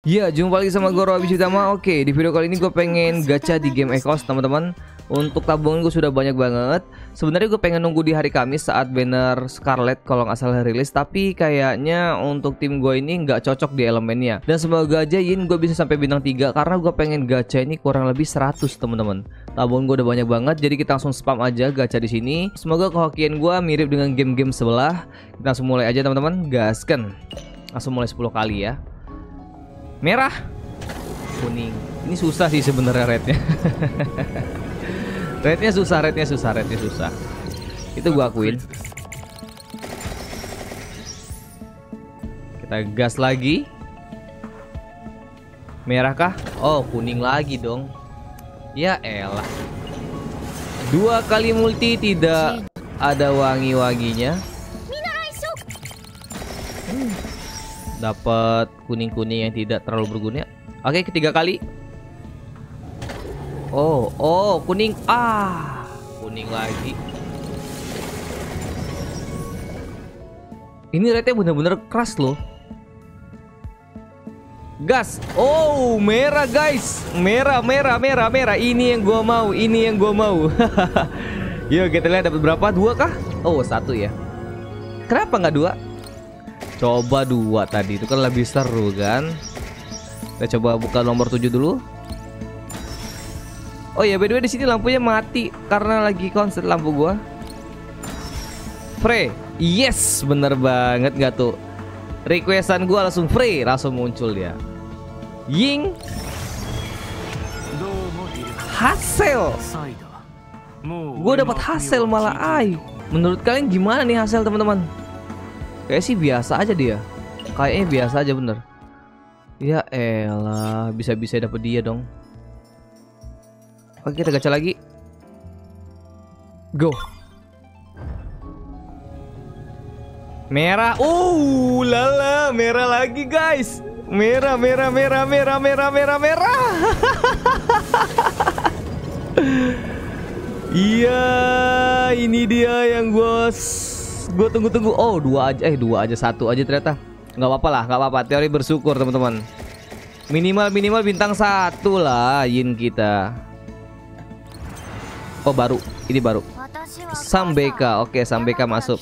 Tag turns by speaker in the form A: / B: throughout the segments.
A: Ya, jumpa lagi sama gue Robi Utama. Oke, di video kali ini gue pengen gacha di game Ecos, teman-teman. Untuk tabungan gue sudah banyak banget. Sebenarnya gue pengen nunggu di hari Kamis saat banner Scarlet kalau nggak salah rilis, tapi kayaknya untuk tim gue ini nggak cocok di elemennya. Dan semoga aja Yin gue bisa sampai bintang 3 karena gue pengen gacha ini kurang lebih 100, teman-teman. Tabungan gue udah banyak banget, jadi kita langsung spam aja gacha di sini. Semoga kehokian gue mirip dengan game-game sebelah. Kita langsung mulai aja, teman-teman. Gaskan. Langsung mulai 10 kali ya. Merah, kuning. Ini susah sih sebenarnya rednya. rednya susah. Itu gua akuin. Kita gas lagi. Merah kah? Oh, kuning lagi dong. Ya elah. 2 kali multi tidak ada wangi-wanginya. Dapat kuning-kuning yang tidak terlalu berguna. Oke, ketiga kali. Oh, kuning. Kuning lagi. Ini rate-nya bener-bener keras loh. Gas. Oh, merah guys. Merah. Ini yang gua mau. Yuk kita lihat dapat berapa? 2 kah? Oh, 1 ya. Kenapa nggak 2? Coba 2 tadi, itu kan lebih seru kan. Kita coba buka nomor 7 dulu. Oh ya, by the way di sini lampunya mati karena lagi konser lampu gua. Free. Yes, bener banget nggak tuh? Requestan gua langsung free, langsung muncul dia. Ying. Hasil. Gua dapat hasil malah ai. Menurut kalian gimana nih hasil, teman-teman? Kayak sih biasa aja dia. Kayaknya biasa aja bener. Ya elah, bisa-bisa dapet dia dong. Oke, kita gacha lagi. Go. Merah. Lala, merah lagi guys. Merah. Iya, ini dia yang gue tunggu-tunggu. Oh, 2 aja, 1 aja ternyata. Nggak apa-apa. Teori bersyukur, teman-teman. Minimal bintang 1 lah Yin kita. Oh, baru. Ini baru. Sambeka. Oke, Sambeka masuk.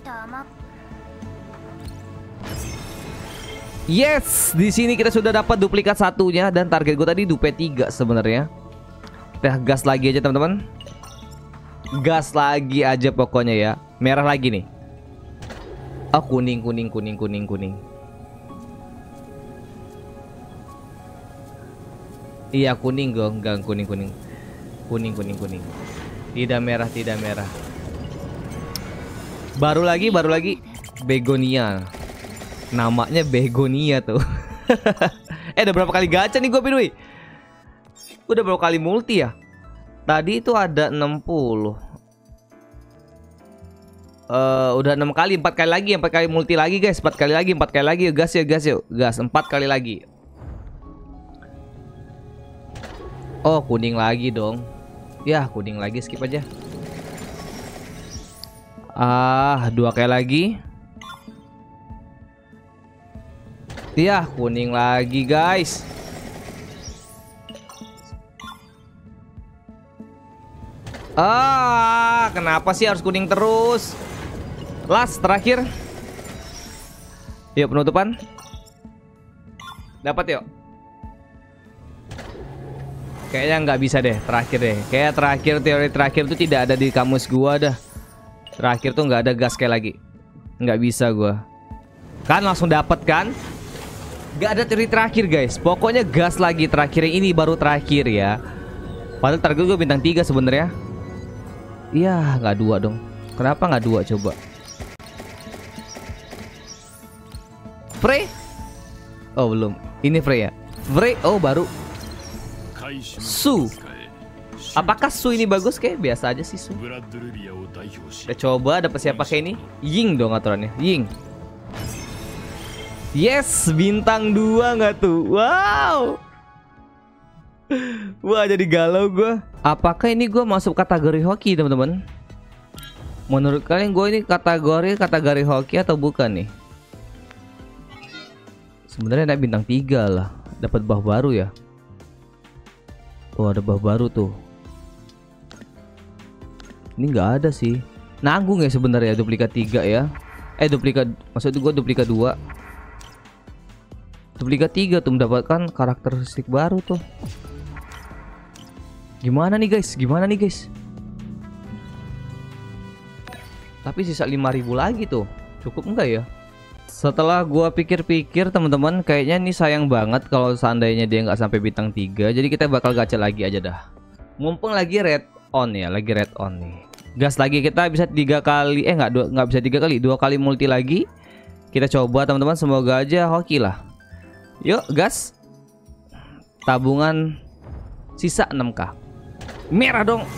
A: Yes, di sini kita sudah dapat duplikat 1-nya dan target gue tadi dupe 3 sebenarnya. Kita gas lagi aja, teman-teman. Gas lagi aja pokoknya ya. Merah lagi nih. Oh, kuning. Iya, kuning gue, enggak kuning. Kuning. Tidak merah. Baru lagi. Begonia. Namanya Begonia tuh. Udah berapa kali gacha nih gue, by the way? Udah berapa kali multi ya? Tadi itu ada 60. Udah 6 kali, 4 kali lagi, 4 kali multi lagi guys, 4 kali lagi, gas yuk, gas 4 kali lagi. Oh, kuning lagi dong. Ya, kuning lagi, skip aja. 2 kali lagi. Ya, kuning lagi guys. Kenapa sih harus kuning terus? Last, terakhir. Yuk, penutupan. Dapat yuk. Kayaknya nggak bisa deh, terakhir deh. Kayak teori terakhir tuh tidak ada di kamus gua dah. Terakhir tuh nggak ada gas kayak lagi. Nggak bisa gua. Kan langsung dapat kan? Nggak ada teori terakhir guys. Pokoknya gas lagi terakhir, ini baru terakhir ya. Padahal target gua bintang 3 sebenarnya. Iya, nggak 2 dong. Kenapa nggak 2 coba? Frey? Oh, belum. Ini Frey ya? Frey, oh baru. Su. Apakah Su ini bagus? Kayak biasa aja sih Su. Kita coba dapat siapa kayak ini? Ying dong aturannya. Ying. Yes, bintang 2 nggak tuh? Wow. Wah, jadi galau gue. Apakah ini gue masuk kategori hoki, teman-teman? Menurut kalian gue ini kategori hoki atau bukan nih? Sebenarnya naik bintang 3 lah. dapat buff baru ya. Oh, ada buff baru tuh. Ini nggak ada sih. Nanggung ya sebenarnya duplikat 3 ya. Duplikat, maksud gua duplikat 2. Duplikat 3 tuh mendapatkan karakteristik baru tuh. Gimana nih guys? Gimana nih guys? Tapi sisa 5.000 lagi tuh. Cukup enggak ya? Setelah gua pikir-pikir teman-teman, kayaknya ini sayang banget kalau seandainya dia nggak sampai bintang 3. Jadi kita bakal gacha lagi aja dah. Mumpung lagi red on ya, lagi red on nih. Gas lagi, kita bisa 3 kali, nggak bisa 3 kali, 2 kali multi lagi. Kita coba teman-teman, semoga aja hoki lah. Yuk gas. Tabungan sisa 6k. Merah dong.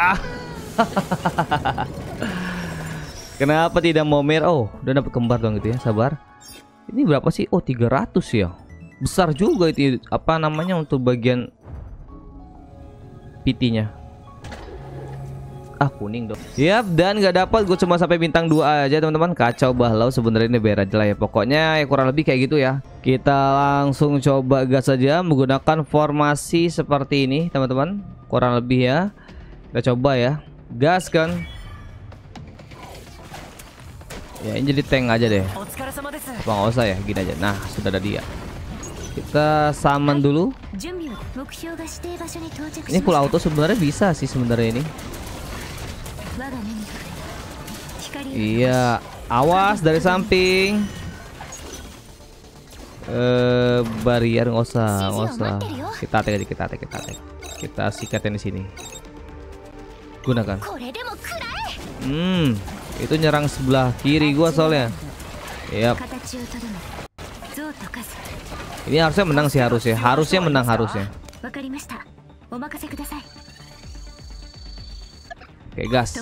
A: Kenapa tidak mau merah? Oh, udah dapat kembar dong gitu ya, sabar. Ini berapa sih? Oh, 300 ya. Besar juga itu, apa namanya, untuk bagian PT-nya. Kuning dong. Yap, dan nggak dapat, gue cuma sampai bintang 2 aja teman-teman. Kacau balau sebenarnya, ini biar aja lah ya. Pokoknya ya kurang lebih kayak gitu ya. Kita langsung coba gas saja menggunakan formasi seperti ini teman-teman. Kurang lebih ya. Kita coba ya. Gas kan. Ya ini jadi tank aja deh. Apa nggak usah ya, gini aja. Nah, sudah ada dia. Kita summon dulu. Ini full auto sebenarnya bisa sih sebenarnya ini. Iya, awas dari samping. Barrier nggak usah. Kita attack aja, kita sikatin di sini. Gunakan. Itu nyerang sebelah kiri gua soalnya. Yap. Ini harusnya menang sih, harusnya menang harusnya. Oke, gas.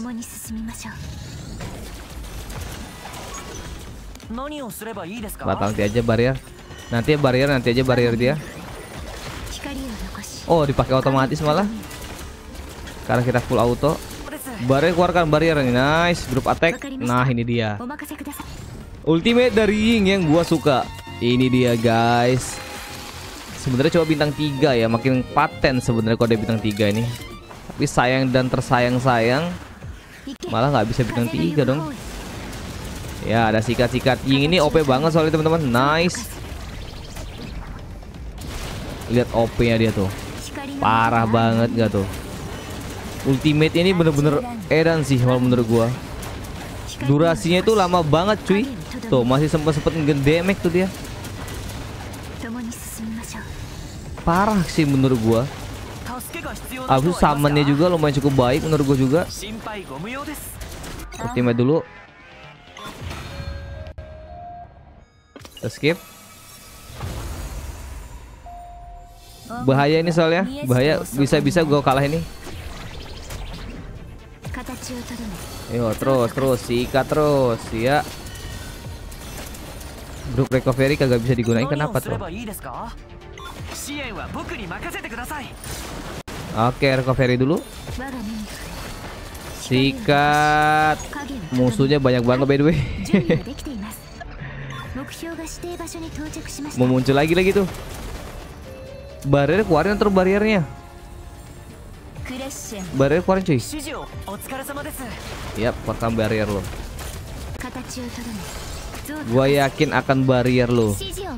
A: Batal nanti aja barrier. Nanti aja barrier dia. Oh, dipakai otomatis malah. Karena kita full auto. Barrier, keluarkan barrier nih. Nice, group attack. Nah, ini dia. Ultimate dari Ying yang gua suka. Ini dia, guys. Sebenarnya coba bintang 3 ya, makin paten sebenarnya kalau ada bintang 3 ini. Tapi sayang dan tersayang-sayang malah nggak bisa bintang 3 dong. Ya, ada sikat-sikat. Ying ini OP banget soalnya teman-teman. Nice. Lihat OP-nya dia tuh. Parah banget gak tuh? Ultimate ini bener-bener edan sih kalau menurut gua. Durasinya itu lama banget cuy. Tuh masih sempet ngedemek tuh dia. Parah sih menurut gua. Abis summonnya juga lumayan cukup baik menurut gua juga. Ultimate dulu. Kita skip. Bahaya ini soalnya. Bahaya, bisa-bisa gua kalah ini. Yo, terus sikat terus ya. Group recovery kagak bisa digunain, kenapa tuh? Oke, recovery dulu. Sikat. Musuhnya banyak banget by the way. Mau muncul lagi tuh. Barrier keluarin terus barriernya. Barrier keluarin cuy. Yap, pakai barrier lo. Gua yakin akan barrier lo.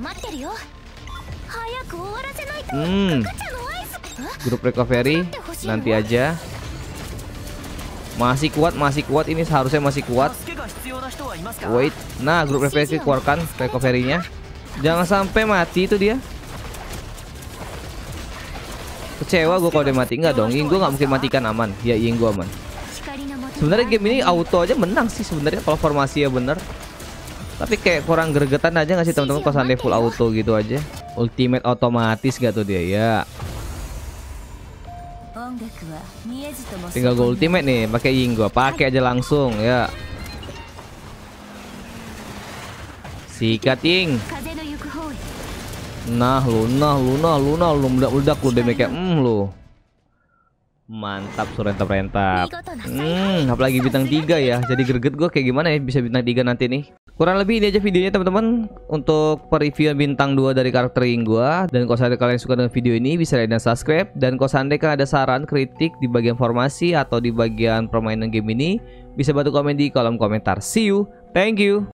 A: Grup recovery nanti aja. Masih kuat ini seharusnya masih kuat. Wait, nah grup recovery keluarkan recovery-nya. Jangan sampai mati itu dia. Kecewa gue kalau dia mati. Enggak dong, Ying gue nggak mungkin matikan, aman. Ya Ying gue aman. Sebenarnya game ini auto aja menang sih sebenarnya kalau formasi ya bener. Tapi kayak kurang gregetan aja nggak sih teman-teman pas anda full auto gitu aja. Ultimate otomatis gak tuh dia ya. Tinggal gue ultimate nih, pakai Ying gue, pakai aja langsung ya. Sikat Ying. Nah lu meledak lu damage-nya lu. Mantap, surentap. Apalagi bintang 3 ya. Jadi greget gue kayak gimana ya bisa bintang 3 nanti nih. Kurang lebih ini aja videonya teman-teman untuk pereviewan bintang 2 dari karakter Ying gua. Dan kalau seandainya kalian suka dengan video ini bisa like dan subscribe. Dan kalau seandainya ada saran, kritik di bagian formasi atau di bagian permainan game ini, bisa bantu komen di kolom komentar. See you, thank you.